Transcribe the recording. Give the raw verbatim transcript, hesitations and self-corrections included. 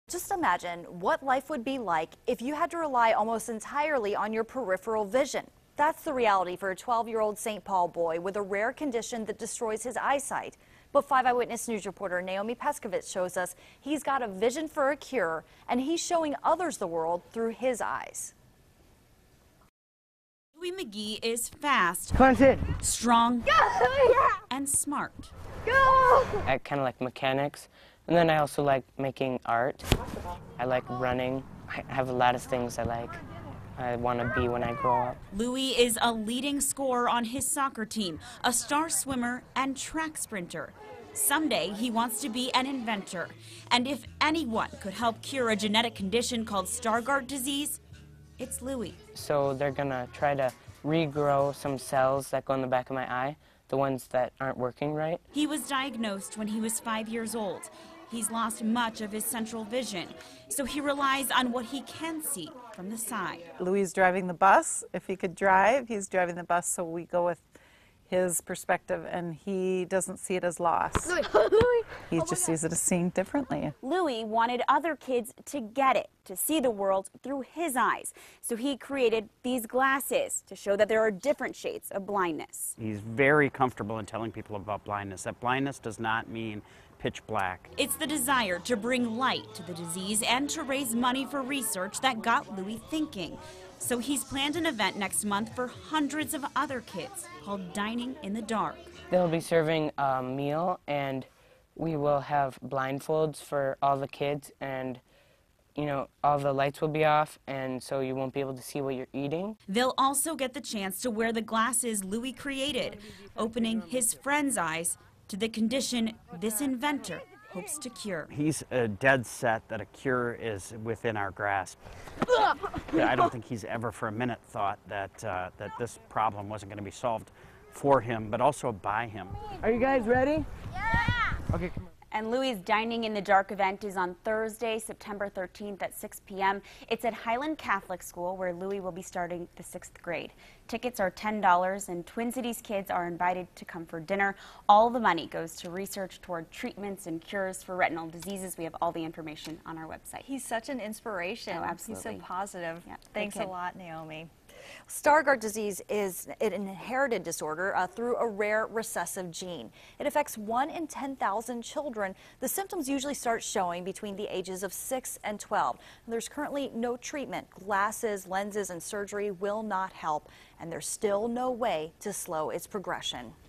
Just imagine what life would be like if you had to rely almost entirely on your peripheral vision. That's the reality for a twelve-year-old Saint Paul boy with a rare condition that destroys his eyesight. But five Eyewitness News reporter Naomi Peskovitz shows us he's got a vision for a cure, and he's showing others the world through his eyes. Louie McGee is fast, strong, and smart. I kind of like mechanics, and then I also like making art. I like running. I have a lot of things I like. I want to be when I grow up. Louie is a leading scorer on his soccer team, a star swimmer and track sprinter. Someday he wants to be an inventor. And if anyone could help cure a genetic condition called Stargardt disease, it's Louie. So they're going to try to regrow some cells that go in the back of my eye, the ones that aren't working right. He was diagnosed when he was five years old. He's lost much of his central vision, so he relies on what he can see from the side. Louis is driving the bus. If he could drive, he's driving the bus, so we go with his perspective, and he doesn't see it as loss. Louis. Louis. He just sees it as seeing differently. Louis wanted other kids to get it, to see the world through his eyes. So he created these glasses to show that there are different shades of blindness. He's very comfortable in telling people about blindness, that blindness does not mean pitch black. It's the desire to bring light to the disease and to raise money for research that got Louis thinking. So he's planned an event next month for hundreds of other kids called Dining in the Dark. They'll be serving a meal, and we will have blindfolds for all the kids, and you know, all the lights will be off, and so you won't be able to see what you're eating. They'll also get the chance to wear the glasses Louis created, opening his friends' eyes to the condition this inventor hopes to cure. He's uh, dead set that a cure is within our grasp. I don't think he's ever for a minute thought that, uh, that this problem wasn't going to be solved for him, but also by him. Are you guys ready? Yeah! Okay, come on. And Louis' Dining in the Dark event is on Thursday, September thirteenth at six p m It's at Highland Catholic School, where Louis will be starting the sixth grade. Tickets are ten dollars, and Twin Cities kids are invited to come for dinner. All the money goes to research toward treatments and cures for retinal diseases. We have all the information on our website. He's such an inspiration. Oh, absolutely. He's so positive. Yeah, Thanks a kid. lot, Naomi. Stargardt disease is an inherited disorder uh, through a rare recessive gene. It affects one in ten thousand children. The symptoms usually start showing between the ages of six and twelve. There's currently no treatment. Glasses, lenses, and surgery will not help, and there's still no way to slow its progression.